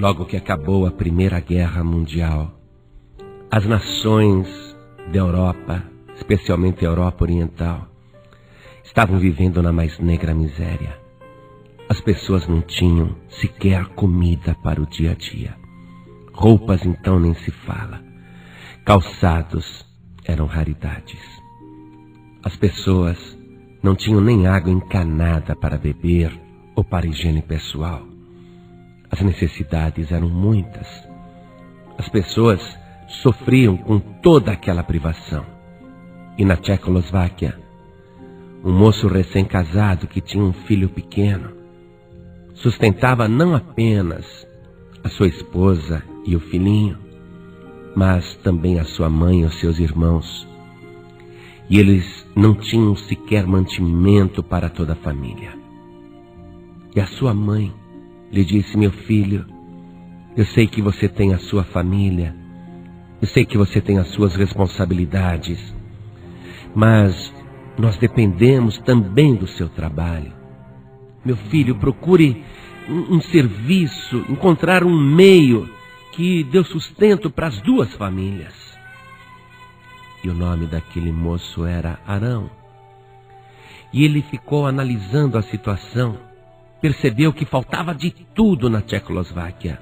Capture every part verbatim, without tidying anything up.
Logo que acabou a Primeira Guerra Mundial, as nações da Europa, especialmente a Europa Oriental, estavam vivendo na mais negra miséria. As pessoas não tinham sequer comida para o dia a dia. Roupas então nem se fala. Calçados eram raridades. As pessoas não tinham nem água encanada para beber ou para higiene pessoal. As necessidades eram muitas. As pessoas sofriam com toda aquela privação. E na Tchecoslováquia, um moço recém-casado que tinha um filho pequeno sustentava não apenas a sua esposa e o filhinho, mas também a sua mãe e os seus irmãos. E eles não tinham sequer mantimento para toda a família. E a sua mãe lhe disse: meu filho, eu sei que você tem a sua família, eu sei que você tem as suas responsabilidades, mas nós dependemos também do seu trabalho. Meu filho, procure um, um serviço, encontrar um meio que dê sustento para as duas famílias. E o nome daquele moço era Arão. E ele ficou analisando a situação, percebeu que faltava de tudo na Tchecoslováquia.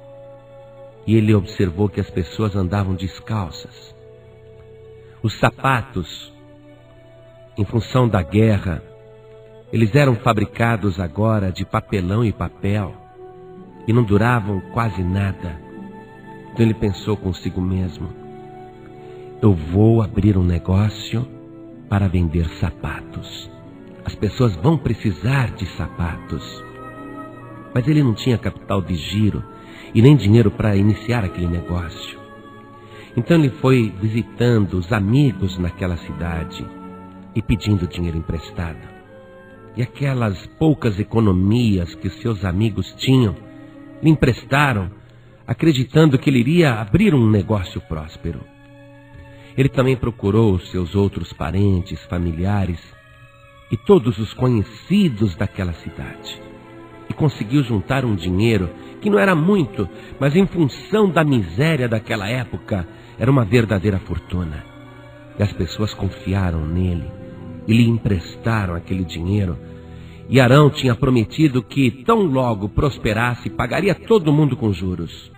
E ele observou que as pessoas andavam descalças. Os sapatos, em função da guerra, eles eram fabricados agora de papelão e papel e não duravam quase nada. Então ele pensou consigo mesmo: eu vou abrir um negócio para vender sapatos. As pessoas vão precisar de sapatos. Mas ele não tinha capital de giro e nem dinheiro para iniciar aquele negócio. Então ele foi visitando os amigos naquela cidade e pedindo dinheiro emprestado. E aquelas poucas economias que os seus amigos tinham, lhe emprestaram, acreditando que ele iria abrir um negócio próspero. Ele também procurou os seus outros parentes, familiares e todos os conhecidos daquela cidade. E conseguiu juntar um dinheiro que não era muito, mas em função da miséria daquela época, era uma verdadeira fortuna. E as pessoas confiaram nele e lhe emprestaram aquele dinheiro. E Arão tinha prometido que, tão logo prosperasse, pagaria todo mundo com juros.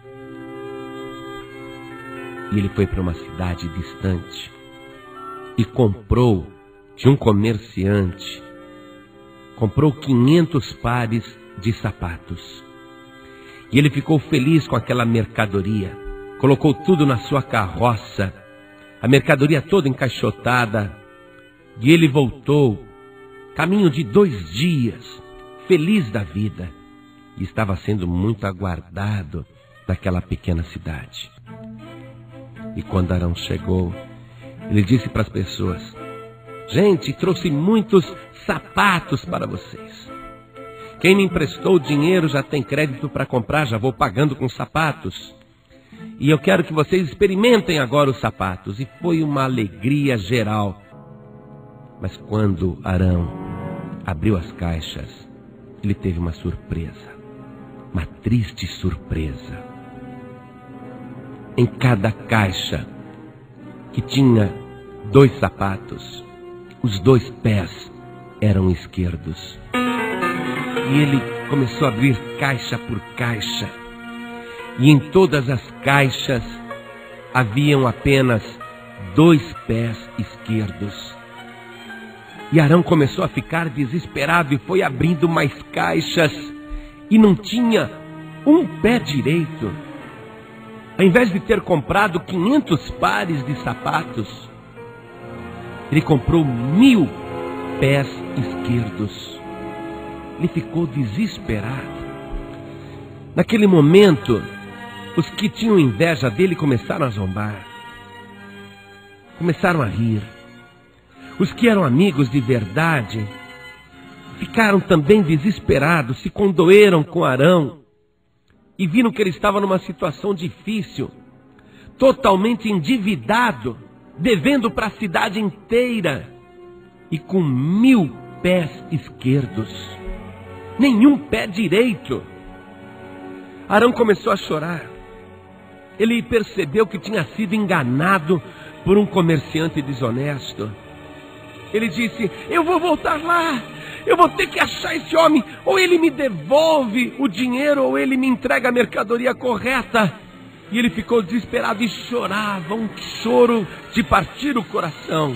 E ele foi para uma cidade distante e comprou de um comerciante, comprou quinhentos pares de sapatos. E ele ficou feliz com aquela mercadoria, colocou tudo na sua carroça, a mercadoria toda encaixotada, e ele voltou, caminho de dois dias, feliz da vida, e estava sendo muito aguardado naquela pequena cidade. E quando Arão chegou, ele disse para as pessoas: gente, trouxe muitos sapatos para vocês. Quem me emprestou dinheiro já tem crédito para comprar, já vou pagando com sapatos. E eu quero que vocês experimentem agora os sapatos. E foi uma alegria geral. Mas quando Arão abriu as caixas, ele teve uma surpresa, uma triste surpresa. Em cada caixa, que tinha dois sapatos, os dois pés eram esquerdos. E ele começou a abrir caixa por caixa. E em todas as caixas haviam apenas dois pés esquerdos. E Arão começou a ficar desesperado e foi abrindo mais caixas. E não tinha um pé direito. Ao invés de ter comprado quinhentos pares de sapatos, ele comprou mil pés esquerdos. Ele ficou desesperado. Naquele momento, os que tinham inveja dele começaram a zombar. Começaram a rir. Os que eram amigos de verdade ficaram também desesperados, se condoeram com Arão e viram que ele estava numa situação difícil, totalmente endividado, devendo para a cidade inteira e com mil pés esquerdos, nenhum pé direito. Arão começou a chorar. Ele percebeu que tinha sido enganado por um comerciante desonesto. Ele disse: eu vou voltar lá, eu vou ter que achar esse homem, ou ele me devolve o dinheiro, ou ele me entrega a mercadoria correta. E ele ficou desesperado e chorava, um choro de partir o coração.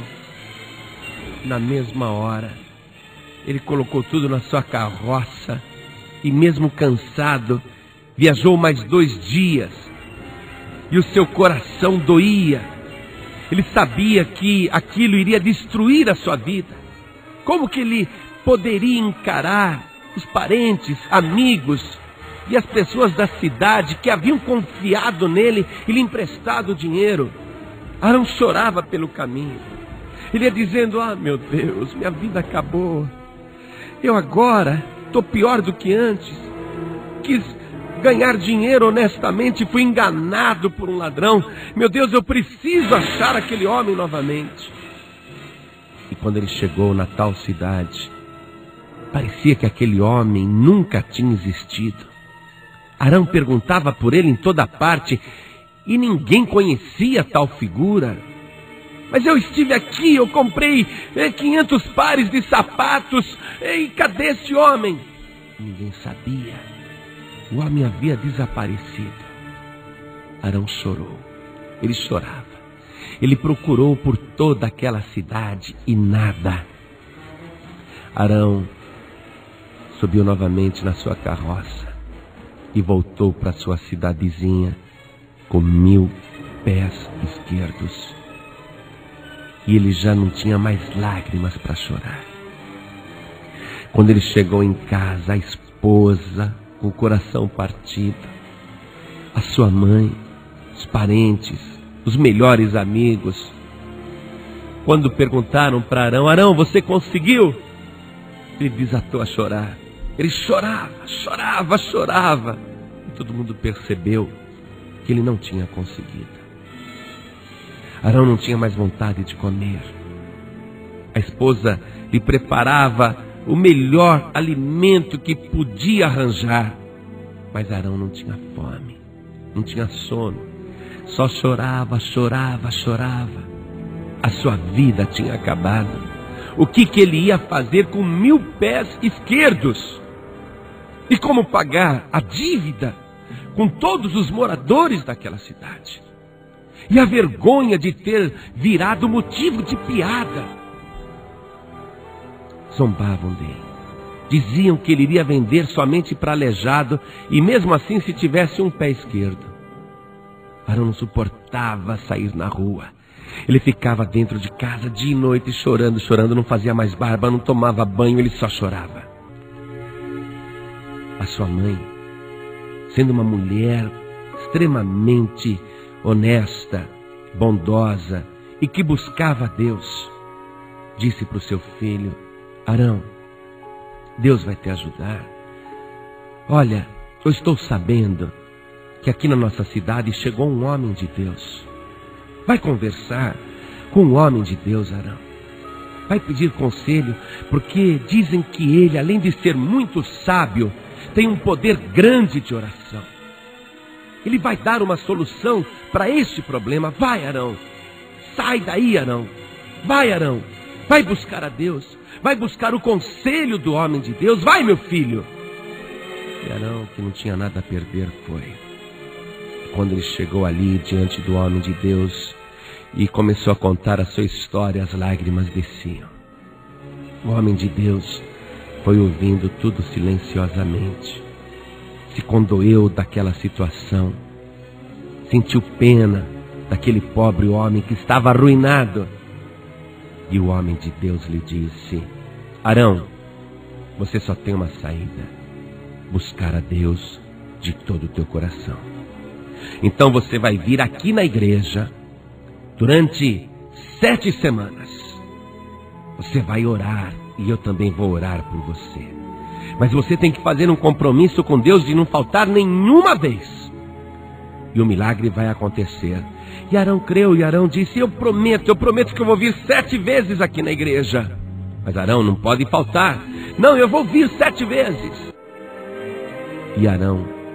Na mesma hora, ele colocou tudo na sua carroça e, mesmo cansado, viajou mais dois dias. E o seu coração doía. Ele sabia que aquilo iria destruir a sua vida. Como que ele poderia encarar os parentes, amigos e as pessoas da cidade que haviam confiado nele e lhe emprestado dinheiro? Arão chorava pelo caminho. Ele ia dizendo: ah, meu Deus, minha vida acabou. Eu agora estou pior do que antes. Quis ganhar dinheiro honestamente, fui enganado por um ladrão. Meu Deus, eu preciso achar aquele homem novamente. E quando ele chegou na tal cidade, parecia que aquele homem nunca tinha existido. Arão perguntava por ele em toda parte e ninguém conhecia tal figura. Mas eu estive aqui, eu comprei eh, quinhentos pares de sapatos. E cadê esse homem? Ninguém sabia. O homem havia desaparecido. Arão chorou. Ele chorava. Ele procurou por toda aquela cidade e nada. Arão subiu novamente na sua carroça e voltou para sua cidadezinha com mil pés esquerdos. E ele já não tinha mais lágrimas para chorar. Quando ele chegou em casa, a esposa, com o coração partido, a sua mãe, os parentes, os melhores amigos, quando perguntaram para Arão: Arão, você conseguiu? Ele desatou a chorar. Ele chorava, chorava, chorava. E todo mundo percebeu que ele não tinha conseguido. Arão não tinha mais vontade de comer. A esposa lhe preparava o melhor alimento que podia arranjar. Mas Arão não tinha fome, não tinha sono. Só chorava, chorava, chorava. A sua vida tinha acabado. O que, que ele ia fazer com mil pés esquerdos? E como pagar a dívida com todos os moradores daquela cidade? E a vergonha de ter virado motivo de piada. Zombavam dele. Diziam que ele iria vender somente para aleijado, e mesmo assim se tivesse um pé esquerdo. Arão não suportava sair na rua. Ele ficava dentro de casa dia e noite chorando, chorando, não fazia mais barba, não tomava banho, ele só chorava. A sua mãe, sendo uma mulher extremamente honesta, bondosa e que buscava a Deus, disse para o seu filho: Arão, Deus vai te ajudar. Olha, eu estou sabendo que aqui na nossa cidade chegou um homem de Deus. Vai conversar com um homem de Deus, Arão. Vai pedir conselho, porque dizem que ele, além de ser muito sábio, tem um poder grande de oração. Ele vai dar uma solução para este problema. Vai, Arão. Sai daí, Arão. Vai, Arão. Vai buscar a Deus. Vai buscar o conselho do homem de Deus. Vai, meu filho. E Arão, que não tinha nada a perder, foi. Quando ele chegou ali diante do homem de Deus e começou a contar a sua história, as lágrimas desciam. O homem de Deus foi ouvindo tudo silenciosamente. Se condoeu daquela situação. Sentiu pena daquele pobre homem que estava arruinado. E o homem de Deus lhe disse: Arão, você só tem uma saída: buscar a Deus de todo o teu coração. Então você vai vir aqui na igreja durante sete semanas. Você vai orar e eu também vou orar por você. Mas você tem que fazer um compromisso com Deus de não faltar nenhuma vez. E o milagre vai acontecer. E Arão creu, e Arão disse: eu prometo, eu prometo que eu vou vir sete vezes aqui na igreja. Mas Arão, não pode faltar. Não, eu vou vir sete vezes. E Arão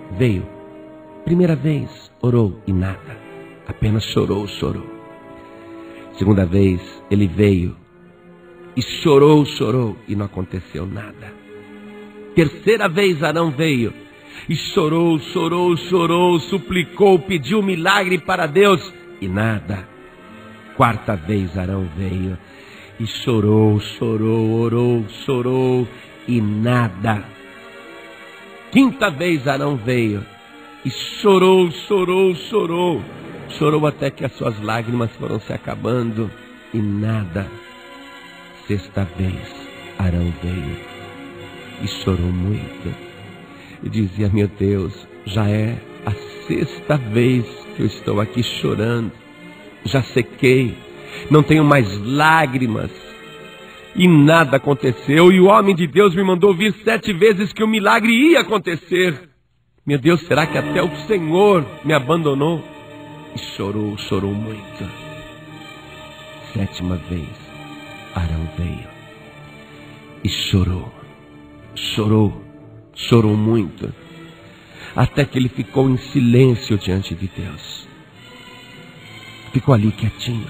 veio. Primeira vez, orou e nada. Apenas chorou, chorou. Segunda vez, ele veio e chorou, chorou e não aconteceu nada. Terceira vez, Arão veio e chorou, chorou, chorou, suplicou, pediu milagre para Deus e nada. Quarta vez, Arão veio e chorou, chorou, orou, chorou e nada. Quinta vez, Arão veio e chorou, chorou, chorou. Chorou até que as suas lágrimas foram se acabando e nada. Sexta vez, Arão veio e chorou muito. E dizia, meu Deus, já é a sexta vez que eu estou aqui chorando. Já sequei, não tenho mais lágrimas. E nada aconteceu. E o homem de Deus me mandou vir sete vezes que o milagre ia acontecer. Meu Deus, será que até o Senhor me abandonou? E chorou, chorou muito. Sétima vez, Arão veio e chorou, chorou, chorou muito, até que ele ficou em silêncio diante de Deus. Ficou ali quietinho.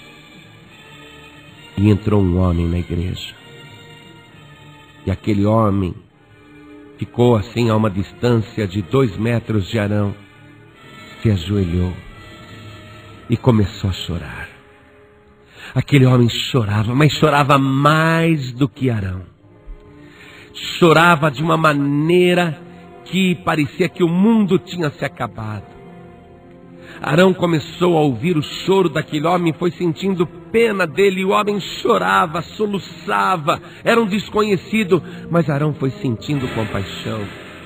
E entrou um homem na igreja. E aquele homem ficou assim a uma distância de dois metros de Arão, se ajoelhou e começou a chorar. Aquele homem chorava, mas chorava mais do que Arão. Chorava de uma maneira que parecia que o mundo tinha se acabado. Arão começou a ouvir o choro daquele homem, foi sentindo pena dele, e o homem chorava, soluçava, era um desconhecido, mas Arão foi sentindo compaixão.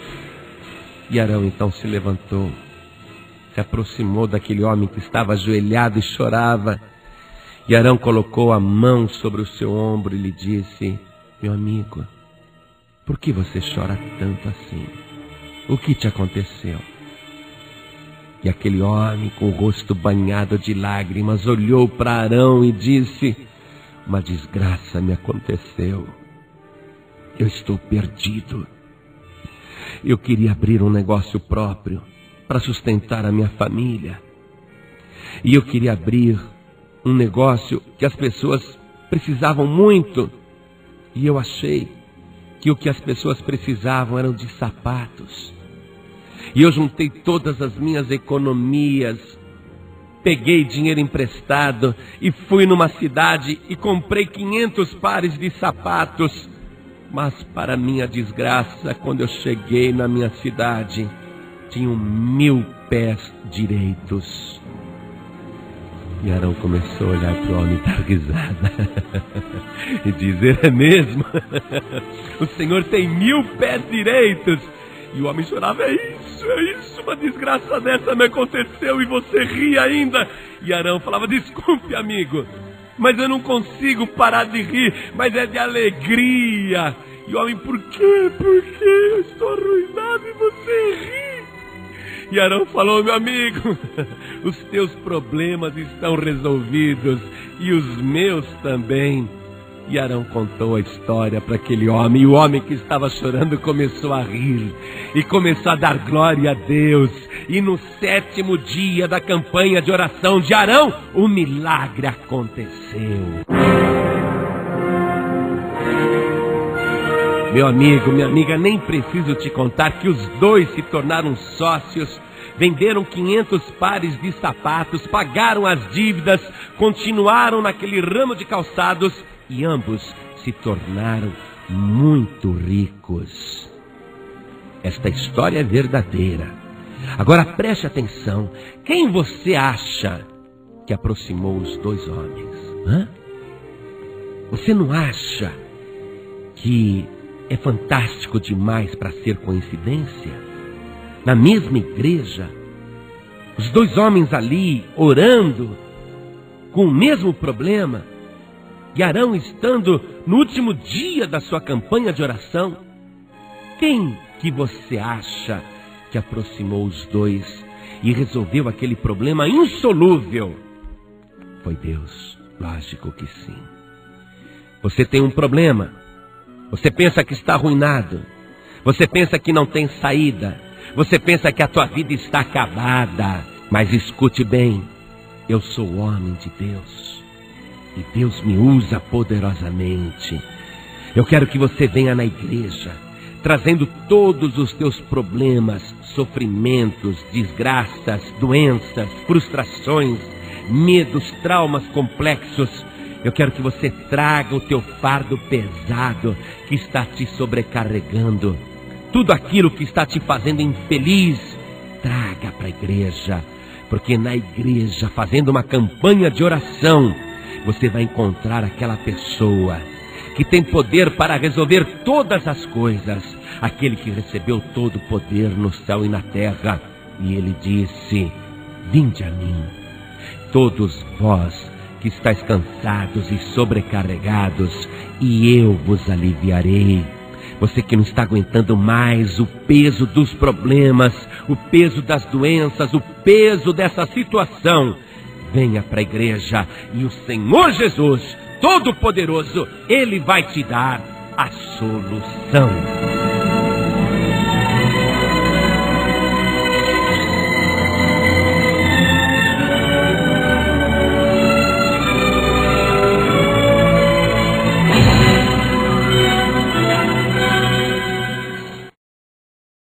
E Arão então se levantou, se aproximou daquele homem que estava ajoelhado e chorava, e Arão colocou a mão sobre o seu ombro e lhe disse, meu amigo, por que você chora tanto assim? O que te aconteceu? E aquele homem com o rosto banhado de lágrimas olhou para Arão e disse, uma desgraça me aconteceu. Eu estou perdido. Eu queria abrir um negócio próprio para sustentar a minha família. E eu queria abrir um negócio que as pessoas precisavam muito. E eu achei que o que as pessoas precisavam eram de sapatos. E eu juntei todas as minhas economias, peguei dinheiro emprestado e fui numa cidade e comprei quinhentos pares de sapatos. Mas para minha desgraça, quando eu cheguei na minha cidade, tinham mil pés direitos. E Arão começou a olhar para o homem e dar risada e dizer, é mesmo? O Senhor tem mil pés direitos. E o homem chorava, é isso, é isso, uma desgraça dessa me aconteceu e você ri ainda. E Arão falava, desculpe amigo, mas eu não consigo parar de rir, mas é de alegria. E o homem, por quê? Por quê? Eu estou arruinado e você ri. E Arão falou, meu amigo, os teus problemas estão resolvidos e os meus também. E Arão contou a história para aquele homem, e o homem que estava chorando começou a rir, e começou a dar glória a Deus. E no sétimo dia da campanha de oração de Arão, o milagre aconteceu. Meu amigo, minha amiga, nem preciso te contar que os dois se tornaram sócios, venderam quinhentos pares de sapatos, pagaram as dívidas, continuaram naquele ramo de calçados, e ambos se tornaram muito ricos. Esta história é verdadeira. Agora preste atenção. Quem você acha que aproximou os dois homens? Hã? Você não acha que é fantástico demais para ser coincidência? Na mesma igreja, os dois homens ali orando com o mesmo problema, e Arão estando no último dia da sua campanha de oração. Quem que você acha que aproximou os dois e resolveu aquele problema insolúvel? Foi Deus, lógico que sim. Você tem um problema, você pensa que está arruinado, você pensa que não tem saída, Você pensa que a tua vida está acabada. Mas escute bem, eu sou o homem de Deus. E Deus me usa poderosamente. Eu quero que você venha na igreja, trazendo todos os teus problemas, sofrimentos, desgraças, doenças, frustrações, medos, traumas complexos. Eu quero que você traga o teu fardo pesado que está te sobrecarregando. Tudo aquilo que está te fazendo infeliz, traga para a igreja. Porque na igreja, fazendo uma campanha de oração, você vai encontrar aquela pessoa que tem poder para resolver todas as coisas. Aquele que recebeu todo o poder no céu e na terra. E ele disse: vinde a mim, todos vós que estáis cansados e sobrecarregados, e eu vos aliviarei. Você que não está aguentando mais o peso dos problemas, o peso das doenças, o peso dessa situação, venha para a igreja e o Senhor Jesus, Todo-Poderoso, Ele vai te dar a solução.